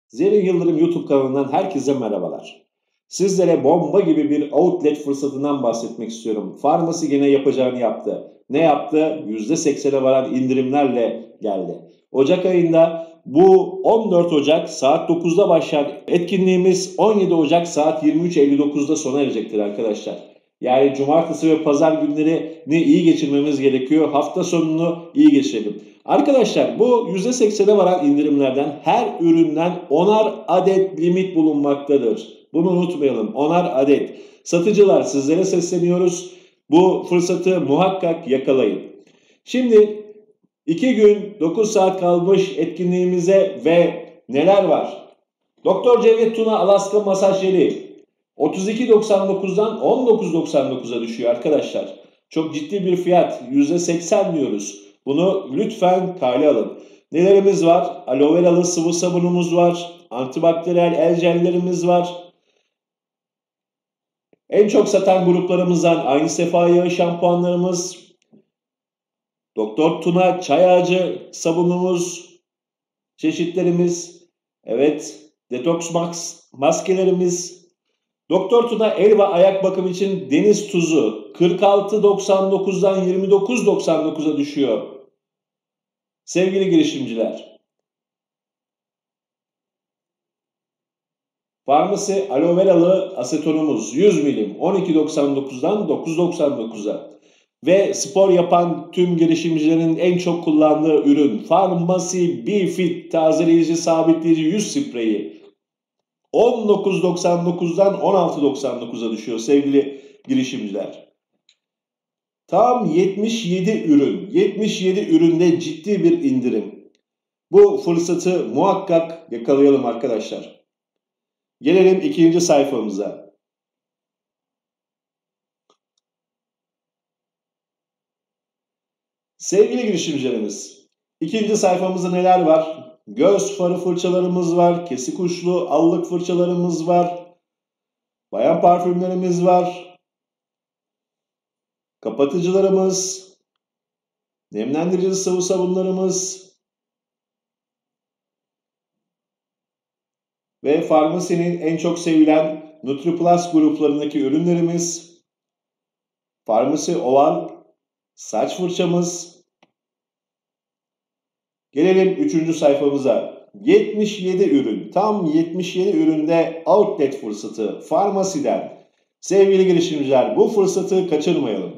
Zerrin Yıldırım YouTube kanalından herkese merhabalar. Sizlere bomba gibi bir outlet fırsatından bahsetmek istiyorum. Farmasi gene yapacağını yaptı. Ne yaptı? %80'e varan indirimlerle geldi. Ocak ayında bu 14 Ocak saat 9'da başlayan etkinliğimiz 17 Ocak saat 23.59'da sona erecektir arkadaşlar. Yani cumartesi ve pazar günlerini iyi geçirmemiz gerekiyor. Hafta sonunu iyi geçirelim. Arkadaşlar bu %80'e varan indirimlerden her üründen 10'ar adet limit bulunmaktadır. Bunu unutmayalım, 10'ar adet. Satıcılar sizlere sesleniyoruz. Bu fırsatı muhakkak yakalayın. Şimdi 2 gün 9 saat kalmış etkinliğimize ve neler var? Doktor Cevdet Tuna Alaska masaj jeli 32.99'dan 19.99'a düşüyor arkadaşlar. Çok ciddi bir fiyat, %80 diyoruz. Bunu lütfen kale alın. Nelerimiz var? Aloe veralı sıvı sabunumuz var. Antibakteriyel el jellerimiz var. En çok satan gruplarımızdan Aynı Sefa yağı şampuanlarımız, Doktor Tuna çay ağacı sabunumuz, çeşitlerimiz, evet, Detox Max maskelerimiz, Doktor Tuna el ve ayak bakım için deniz tuzu 46.99'dan 29.99'a düşüyor. Sevgili girişimciler, Farmasi aloe veralı asetonumuz 100 milim 12.99'dan 9.99'a ve spor yapan tüm girişimcilerin en çok kullandığı ürün Farmasi BeFit tazeleyici sabitleyici yüz spreyi 19.99'dan 16.99'a düşüyor sevgili girişimciler. Tam 77 ürün, 77 üründe ciddi bir indirim. Bu fırsatı muhakkak yakalayalım arkadaşlar. Gelelim ikinci sayfamıza. Sevgili girişimcilerimiz, ikinci sayfamızda neler var? Göz farı fırçalarımız var, kesik uçlu allık fırçalarımız var, bayan parfümlerimiz var, kapatıcılarımız, nemlendirici sıvı sabunlarımız ve Farmasi'nin en çok sevilen NutriPlus gruplarındaki ürünlerimiz, Farmasi Oval saç fırçamız. Gelelim üçüncü sayfamıza. 77 ürün, tam 77 üründe outlet fırsatı Farmasi'den. Sevgili girişimciler, bu fırsatı kaçırmayalım.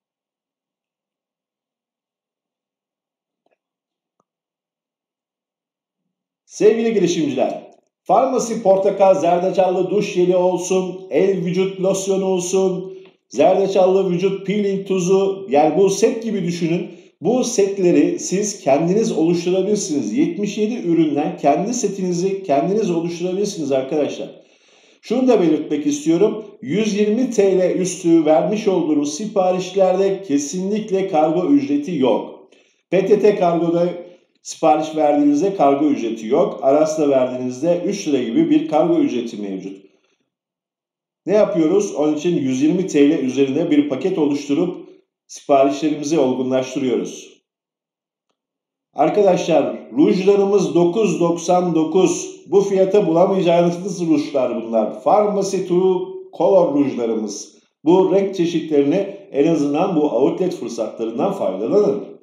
Sevgili girişimciler, Farmasi portakal zerdeçallı duş jeli olsun, el vücut losyonu olsun, zerdeçallı vücut peeling tuzu, yani bu set gibi düşünün. Bu setleri siz kendiniz oluşturabilirsiniz. 77 üründen kendi setinizi kendiniz oluşturabilirsiniz arkadaşlar. Şunu da belirtmek istiyorum. 120 TL üstü vermiş olduğunuz siparişlerde kesinlikle kargo ücreti yok. PTT kargoda sipariş verdiğinizde kargo ücreti yok. Aras'la verdiğinizde 3 lira gibi bir kargo ücreti mevcut. Ne yapıyoruz? Onun için 120 TL üzerinde bir paket oluşturup siparişlerimizi olgunlaştırıyoruz. Arkadaşlar rujlarımız 9.99. Bu fiyata bulamayacağınız rujlar bunlar. Farmasi True Color rujlarımız. Bu renk çeşitlerini en azından bu outlet fırsatlarından faydalanın.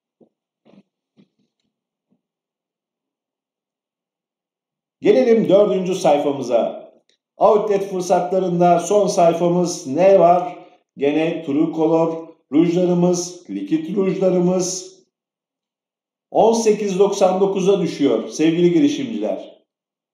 Gelelim dördüncü sayfamıza. Outlet fırsatlarında son sayfamız ne var? Gene True Color rujlarımız, likit rujlarımız 18.99'a düşüyor sevgili girişimciler.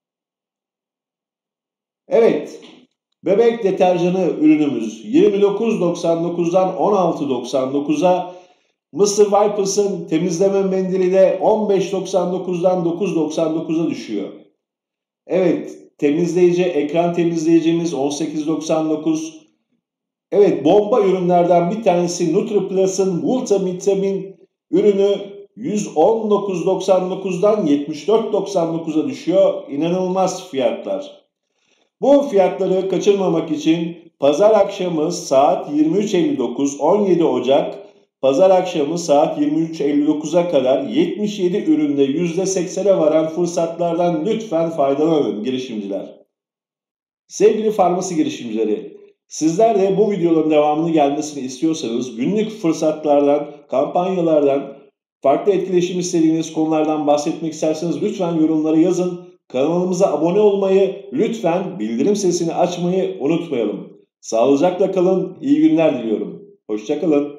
Evet, bebek deterjanı ürünümüz 29.99'dan 16.99'a, Mr. Wipers'ın temizleme mendili de 15.99'dan 9.99'a düşüyor. Evet, temizleyici, ekran temizleyicimiz 18.99. Evet, bomba ürünlerden bir tanesi NutriPlus'ın multivitamin ürünü 119.99'dan 74.99'a düşüyor. İnanılmaz fiyatlar. Bu fiyatları kaçırmamak için pazar akşamı saat 23.59 17 Ocak Pazar akşamı saat 23.59'a kadar 77 üründe %80'e varan fırsatlardan lütfen faydalanın girişimciler. Sevgili farmasi girişimcileri, sizler de bu videoların devamını gelmesini istiyorsanız günlük fırsatlardan, kampanyalardan, farklı etkileşim istediğiniz konulardan bahsetmek isterseniz lütfen yorumlara yazın. Kanalımıza abone olmayı, lütfen bildirim sesini açmayı unutmayalım. Sağlıcakla kalın, iyi günler diliyorum. Hoşça kalın.